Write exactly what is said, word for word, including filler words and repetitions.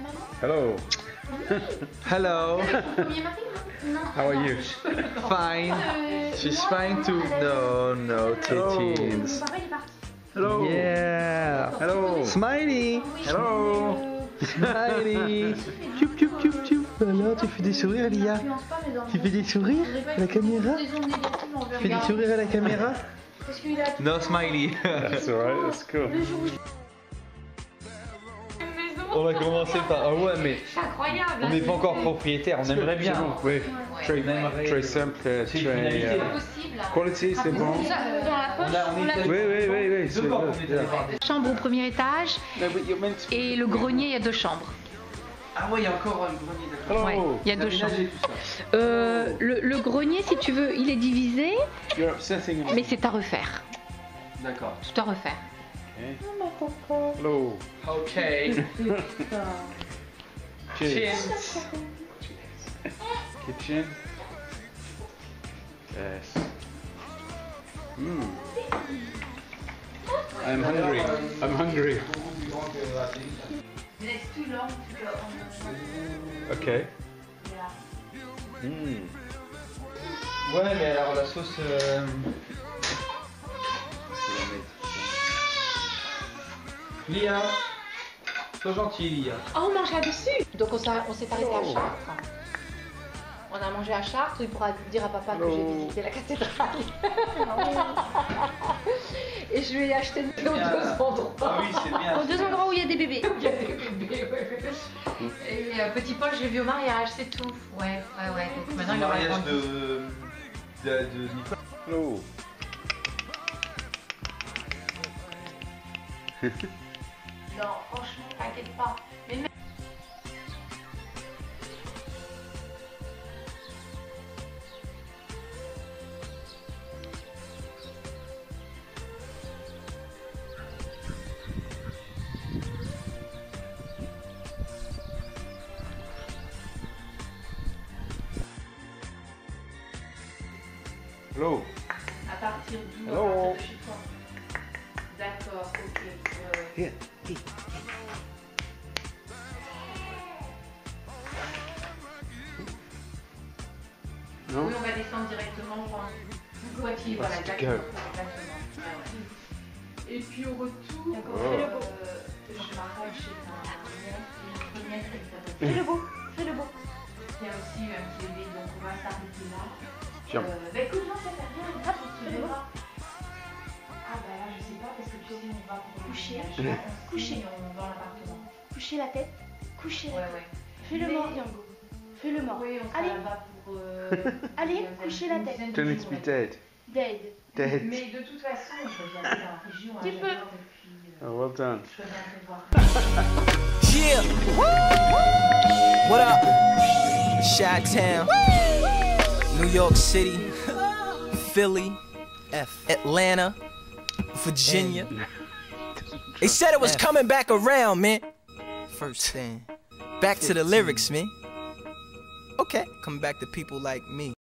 Hello. Hello. How are you? Fine. She's fine too. No, no, Tétines. Hello. Yeah. Hello. Smiley. Hello. Smiley. Tchoup, tchoup, tchoup, tchoup. Alors, tu fais des sourires, Lia? Tu fais des sourires à la caméra? Tu fais des sourires à la caméra? No, Smiley. That's alright, that's cool. On va commencer par. Ah ouais, mais incroyable. on n'est pas encore propriétaire, on aimerait bien. Oui, très, très simple, très. finalité. euh, Quality, c'est bon. Dans la poche, on l'a Oui, oui, oui, oui. c'est Deux portes, good, on était yeah. d'accord. chambre au premier étage et le grenier, il y a deux chambres. Ah ouais, il y a encore un grenier, d'accord. Ouais, Hello. il y a deux chambres. Aménagé tout ça. Euh, le, le grenier, si tu veux, il est divisé, You're upsetting me. mais c'est à refaire. D'accord. Tout à refaire. Okay. Hello. Ok. Cheers. Kitchen. Yes. Mm. I'm hungry. I'm hungry. Okay. Mm. Ouais, mais alors la sauce. Euh... Lia, sois gentille, Lia. Oh, on mange là-dessus. Donc on s'est on s'est arrêté à Chartres. On a mangé à Chartres, il pourra dire à papa que j'ai visité la cathédrale. Et je lui ai acheté aux deux endroits. Ah oui, c'est bien. Aux deux endroits où il y a des bébés. Il y a des bébés, ouais. Et euh, petit Paul, je l'ai vu au mariage, c'est tout. Ouais, ouais, ouais. Donc maintenant Le il aura mariage grandi. de, de, de Nicolas. Hello. Non, franchement, t'inquiète pas. Mais même... Hello. À partir d'où? Hello. À partir de chez toi. D'accord, ok. Ouais, ouais. Here. Oui, No? on va descendre directement voir Poitiers, voilà, Let's exactement. go. exactement. Ouais, ouais. Et puis au retour, Wow. euh, je m'arrête chez ma première, une première qui s'appelle. Fais le beau, fais le beau. Il y a aussi un petit bébé, donc on va s'arrêter là. Tiens. Euh, bah écoute, non, ça fait rien, hop, tu verras. Ah bah là, je sais pas, parce que tu sais, on va pour Coucher. coucher, Coucher. on dans l'appartement. Coucher la tête, coucher Ouais, la tête. ouais. Fais le Mais- mort, Yango. Fais le mort. Oui, on sera Allez, là-bas pour. Euh, Allez, une couchez la tête. dizaine de Tell me jours, to be ouais. dead. dead. Dead. Mais de toute façon, je reviendrai dans la région. Tu hein, peux. j'adore, et puis, euh, Oh, well done. je reviens te voir. Yeah. What up? Chi-Town, New York City, Philly, Atlanta, Virginia. They said it was coming back around, man. First thing, back to the lyrics, man. Okay, come back to people like me.